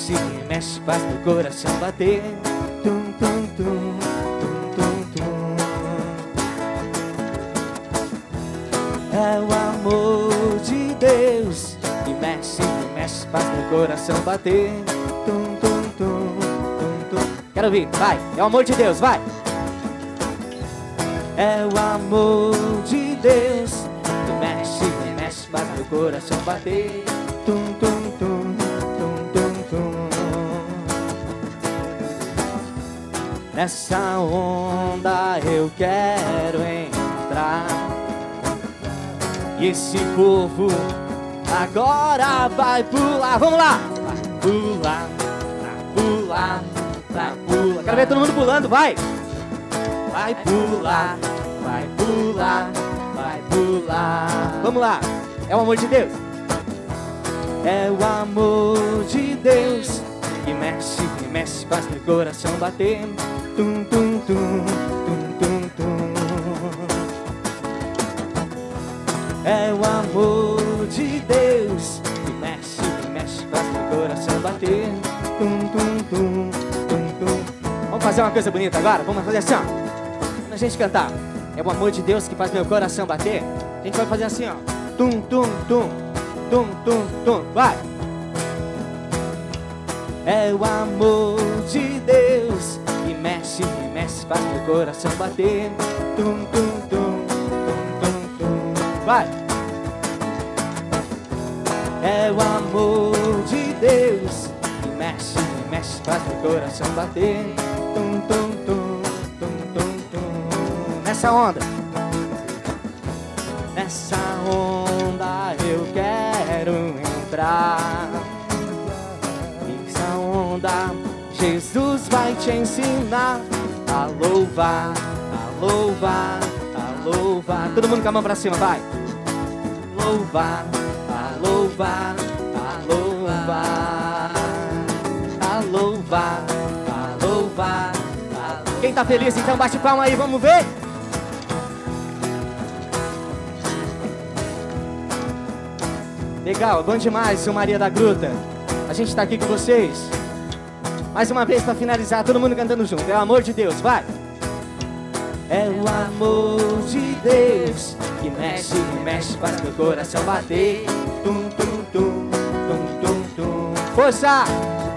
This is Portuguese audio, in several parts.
mexe, faz meu coração bater. Tum, tum, tum, tum, tum, tum. É o amor de Deus que mexe, faz meu coração bater. Tum, tum, tum, tum, tum. Quero ouvir, vai, é o amor de Deus, vai. É o amor de Deus que mexe, faz meu coração bater. Tum, tum, tum, tum, tum, tum. Nessa onda eu quero entrar. E esse povo agora vai pular. Vamos lá! Vai pular, vai pular, vai pular. Quero ver todo mundo pulando, vai! Vai pular, vai pular, vai pular. Vamos lá! É o amor de Deus. É o amor de Deus que mexe, faz meu coração bater. Tum, tum, tum, tum, tum, tum. É o amor de Deus que mexe, faz meu coração bater. Tum, tum, tum, tum, tum. Vamos fazer uma coisa bonita agora? Vamos fazer assim, ó. Quando a gente cantar é o amor de Deus que faz meu coração bater, a gente vai fazer assim, ó. Tum, tum, tum, tum, tum, tum. Vai! É o amor de Deus que mexe, faz meu coração bater. Tum, tum, tum, tum, tum, tum. Vai! É o amor de Deus que mexe, faz meu coração bater. Tum, tum, tum, tum, tum, tum. Nessa onda, nessa onda eu quero entrar. Nessa onda Jesus vai te ensinar a louvar, a louvar, a louvar. Todo mundo com a mão pra cima, vai! Louvar, a louvar, a louvar, a louvar, a louvar, a... Quem tá feliz então bate palma aí, vamos ver? Legal, bom demais, seu Maria da Gruta. A gente tá aqui com vocês. Mais uma vez pra finalizar, todo mundo cantando junto. É o amor de Deus, vai! É o amor de Deus que mexe, faz meu coração bater. Tum, tum, tum, tum, tum, tum. Força!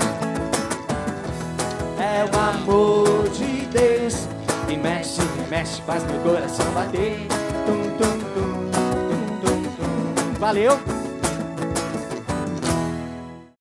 É o amor de Deus que mexe, faz meu coração bater. Tum, tum, tum, tum, tum, tum. Valeu!